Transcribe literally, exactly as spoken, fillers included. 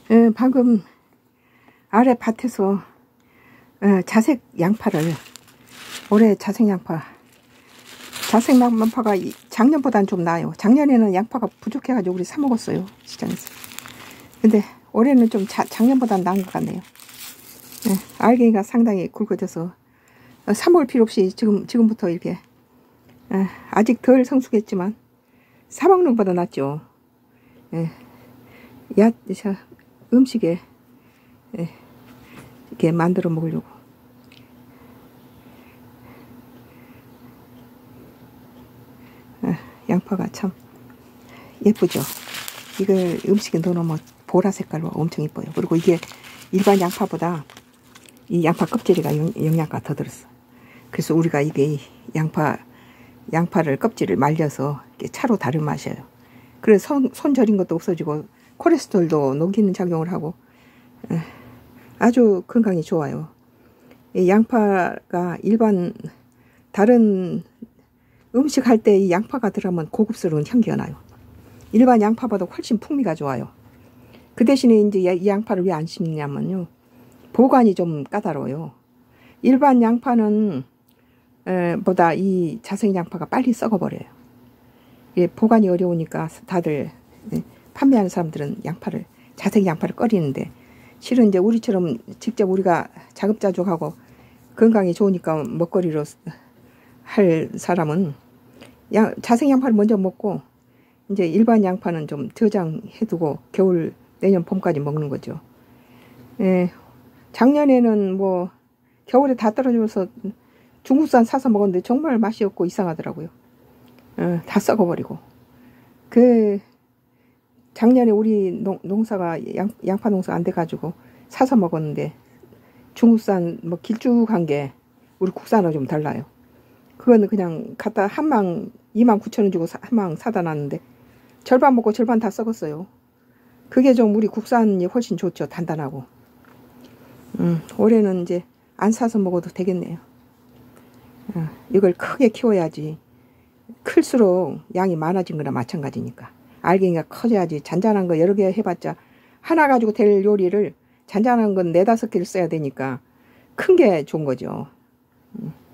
에, 방금 아래 밭에서 에, 자색 양파를, 올해 자색 양파, 자색 양파가 작년보다는 좀 나아요. 작년에는 양파가 부족해가지고 우리 사 먹었어요, 시장에서. 근데 올해는 좀 자, 작년보다는 나은 것 같네요. 에, 알갱이가 상당히 굵어져서 어, 사 먹을 필요 없이 지금, 지금부터 이렇게 에, 아직 덜 성숙했지만 사 먹는 것보다 낫죠. 에, 야, 자, 음식에 에, 이렇게 만들어 먹으려고. 아, 양파가 참 예쁘죠. 이걸 음식에 넣어놓으면 보라 색깔로 엄청 예뻐요. 그리고 이게 일반 양파보다 이 양파 껍질이가 영, 영양가 더 들었어. 그래서 우리가 이게 양파 양파를 껍질을 말려서 이렇게 차로 다려 마셔요. 그래서 손, 손 저린 것도 없어지고 콜레스테롤도 녹이는 작용을 하고 에, 아주 건강에 좋아요. 이 양파가 일반 다른 음식 할 때 이 양파가 들어가면 고급스러운 향기가 나요. 일반 양파보다 훨씬 풍미가 좋아요. 그 대신에 이제 이 양파를 왜 안 심냐면요, 보관이 좀 까다로워요. 일반 양파는 에, 보다 이 자색 양파가 빨리 썩어버려요. 예, 보관이 어려우니까 다들 예, 판매하는 사람들은 양파를, 자색 양파를 꺼리는데, 실은 이제 우리처럼 직접 우리가 자급자족하고 건강에 좋으니까 먹거리로 할 사람은 양, 자색 양파를 먼저 먹고 이제 일반 양파는 좀 저장해두고 겨울 내년 봄까지 먹는 거죠. 예, 작년에는 뭐 겨울에 다 떨어져서 중국산 사서 먹었는데 정말 맛이 없고 이상하더라고요. 어, 다 썩어버리고. 그 작년에 우리 농, 농사가 양, 양파 농사 안 돼가지고 사서 먹었는데 중국산 뭐 길쭉한 게 우리 국산하고 좀 달라요. 그거는 그냥 갖다 한 망 이만 구천 원 주고 한 망 사다 놨는데 절반 먹고 절반 다 썩었어요. 그게 좀 우리 국산이 훨씬 좋죠. 단단하고. 음, 올해는 이제 안 사서 먹어도 되겠네요. 어, 이걸 크게 키워야지. 클수록 양이 많아진 거나 마찬가지니까. 알갱이가 커져야지. 잔잔한 거 여러 개 해봤자 하나 가지고 될 요리를 잔잔한 건 네다섯 개를 써야 되니까 큰 게 좋은 거죠. 음.